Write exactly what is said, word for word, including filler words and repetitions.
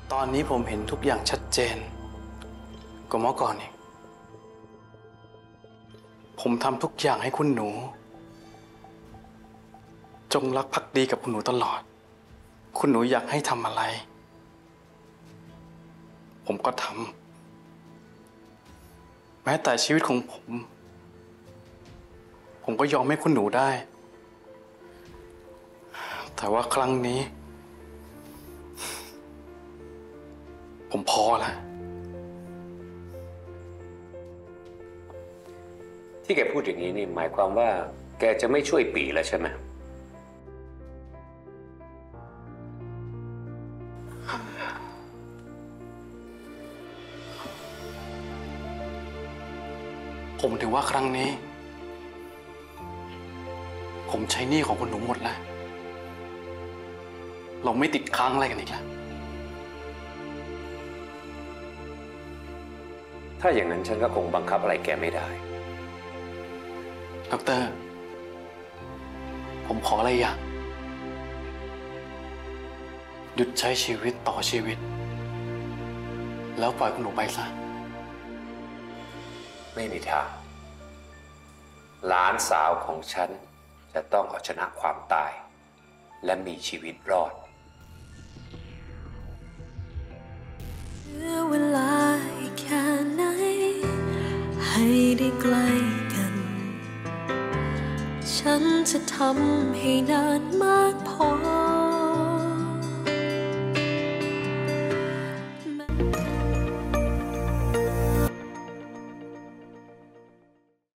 ตอนนี้ผมเห็นทุกอย่างชัดเจนกว่าเมื่อก่อนอีกผมทำทุกอย่างให้คุณหนูจงรักภักดีกับคุณหนูตลอดคุณหนูอยากให้ทำอะไรผมก็ทำแม้แต่ชีวิตของผมผมก็ยอมให้คุณหนูได้แต่ว่าครั้งนี้ผมพอแล้วที่แกพูดอย่างนี้นี่หมายความว่าแกจะไม่ช่วยปีแล้วใช่ไหมผมถือว่าครั้งนี้ผมใช้หนี้ของคุณหนูหมดแล้วเราไม่ติดค้างอะไรกันอีกแล้วถ้าอย่างนั้นฉันก็คงบังคับอะไรแกไม่ได้ดอกเตอรผมขออะไรอย่างหยุดใช้ชีวิตต่อชีวิตแล้วปล่อยคุณหนูไปซะไม่มีทางหลานสาวของฉันจะต้องเอาชนะความตายและมีชีวิตรอดเหลือเวลาอีกแค่ไหนให้ได้ใกล้กันฉันจะทำให้นานมากพอ